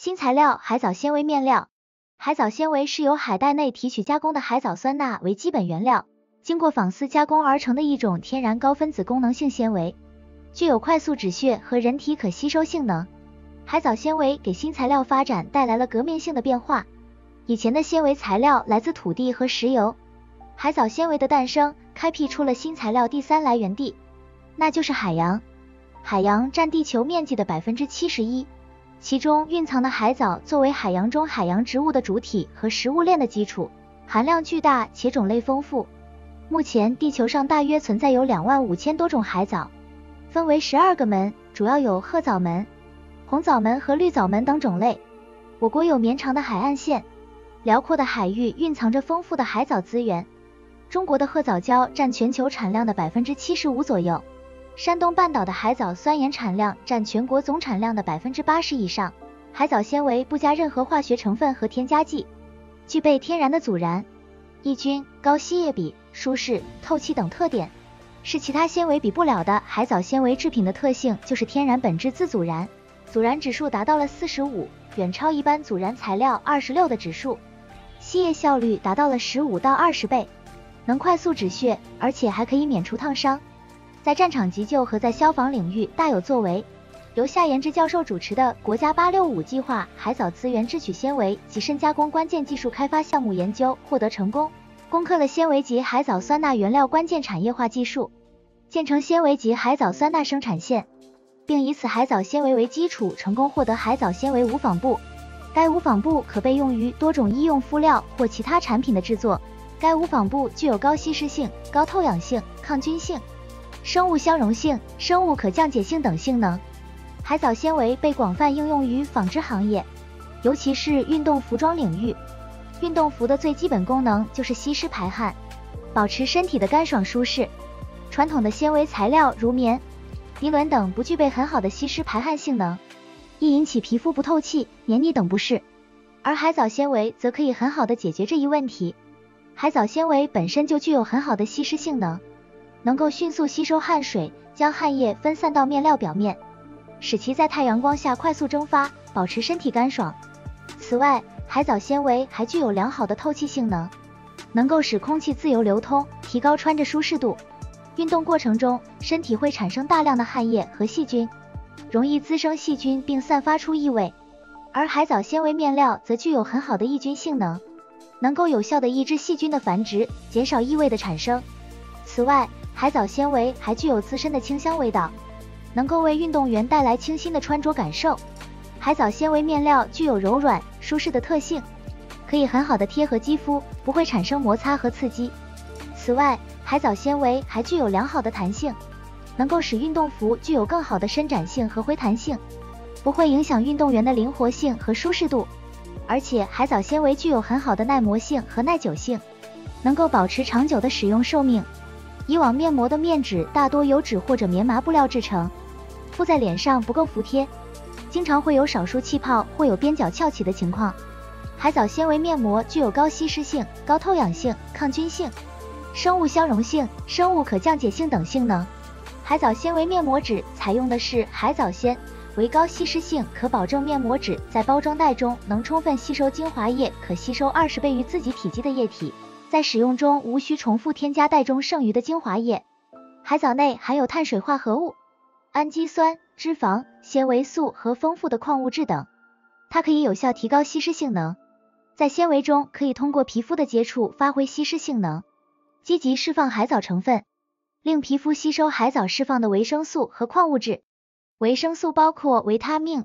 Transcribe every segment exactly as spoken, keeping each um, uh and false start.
新材料海藻纤维面料。海藻纤维是由海带内提取加工的海藻酸钠为基本原料，经过纺丝加工而成的一种天然高分子功能性纤维，具有快速止血和人体可吸收性能。海藻纤维给新材料发展带来了革命性的变化。以前的纤维材料来自土地和石油，海藻纤维的诞生开辟出了新材料第三来源地，那就是海洋。海洋占地球面积的 百分之七十一， 其中蕴藏的海藻作为海洋中海洋植物的主体和食物链的基础，含量巨大且种类丰富。目前地球上大约存在有两万五千多种海藻，分为十二个门，主要有褐藻门、红藻门和绿藻门等种类。我国有绵长的海岸线，辽阔的海域蕴藏着丰富的海藻资源。中国的褐藻礁占全球产量的 百分之七十五 左右，山东半岛的海藻酸盐产量占全国总产量的 百分之八十 以上。海藻纤维不加任何化学成分和添加剂，具备天然的阻燃、抑菌、高吸液比、舒适、透气等特点，是其他纤维比不了的。海藻纤维制品的特性就是天然本质自阻燃，阻燃指数达到了四十五，远超一般阻燃材料二十六的指数，吸液效率达到了十五到二十倍，能快速止血，而且还可以免除烫伤，在战场急救和在消防领域大有作为。由夏延之教授主持的国家八六五计划海藻资源制取纤维及深加工关键技术开发项目研究获得成功，攻克了纤维及海藻酸钠原料关键产业化技术，建成纤维及海藻酸钠生产线，并以此海藻纤维为基础，成功获得海藻纤维无纺布。该无纺布可被用于多种医用敷料或其他产品的制作。该无纺布具有高吸湿性、高透氧性、抗菌性、生物相容性、生物可降解性等性能。海藻纤维被广泛应用于纺织行业，尤其是运动服装领域。运动服的最基本功能就是吸湿排汗，保持身体的干爽舒适。传统的纤维材料如棉、涤纶等不具备很好的吸湿排汗性能，易引起皮肤不透气、黏腻等不适，而海藻纤维则可以很好的解决这一问题。海藻纤维本身就具有很好的吸湿性能，能够迅速吸收汗水，将汗液分散到面料表面，使其在太阳光下快速蒸发，保持身体干爽。此外，海藻纤维还具有良好的透气性能，能够使空气自由流通，提高穿着舒适度。运动过程中，身体会产生大量的汗液和细菌，容易滋生细菌并散发出异味，而海藻纤维面料则具有很好的抑菌性能，能够有效地抑制细菌的繁殖，减少异味的产生。此外，海藻纤维还具有自身的清香味道，能够为运动员带来清新的穿着感受。海藻纤维面料具有柔软、舒适的特性，可以很好的贴合肌肤，不会产生摩擦和刺激。此外，海藻纤维还具有良好的弹性，能够使运动服具有更好的伸展性和挥弹性，不会影响运动员的灵活性和舒适度。而且海藻纤维具有很好的耐磨性和耐久性，能够保持长久的使用寿命。以往面膜的面纸大多由纸或者棉麻布料制成，敷在脸上不够服帖，经常会有少数气泡或有边角翘起的情况。海藻纤维面膜具有高吸湿性、高透氧性、抗菌性、生物相容性、生物可降解性等性能。海藻纤维面膜纸采用的是海藻纤为高吸湿性，可保证面膜纸在包装袋中能充分吸收精华液，可吸收二十倍于自己体积的液体，在使用中无需重复添加袋中剩余的精华液。海藻内含有碳水化合物、氨基酸、脂肪、纤维素和丰富的矿物质等，它可以有效提高吸湿性能。在纤维中可以通过皮肤的接触发挥吸湿性能，积极释放海藻成分，令皮肤吸收海藻释放的维生素和矿物质。维生素包括维他命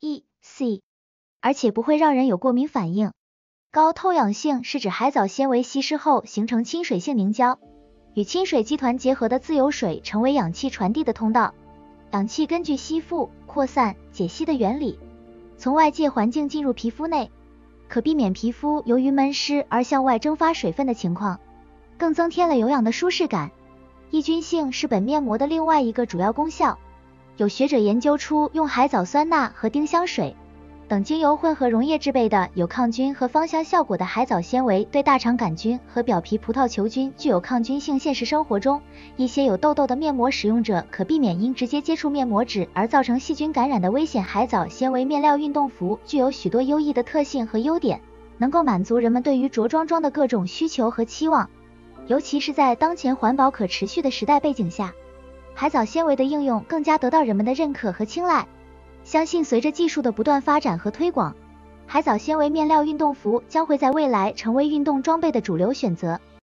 A、E、C， 而且不会让人有过敏反应。高透氧性是指海藻纤维稀释后形成亲水性凝胶，与亲水基团结合的自由水成为氧气传递的通道。氧气根据吸附、扩散、解析的原理，从外界环境进入皮肤内，可避免皮肤由于闷湿而向外蒸发水分的情况，更增添了有氧的舒适感。抑菌性是本面膜的另外一个主要功效。有学者研究出用海藻酸钠和丁香水等精油混合溶液制备的有抗菌和芳香效果的海藻纤维，对大肠杆菌和表皮葡萄球菌具有抗菌性。现实生活中，一些有痘痘的面膜使用者可避免因直接接触面膜纸而造成细菌感染的危险。海藻纤维面料运动服具有许多优异的特性和优点，能够满足人们对于着装装的各种需求和期望，尤其是在当前环保可持续的时代背景下，海藻纤维的应用更加得到人们的认可和青睐。相信随着技术的不断发展和推广，海藻纤维面料运动服将会在未来成为运动装备的主流选择。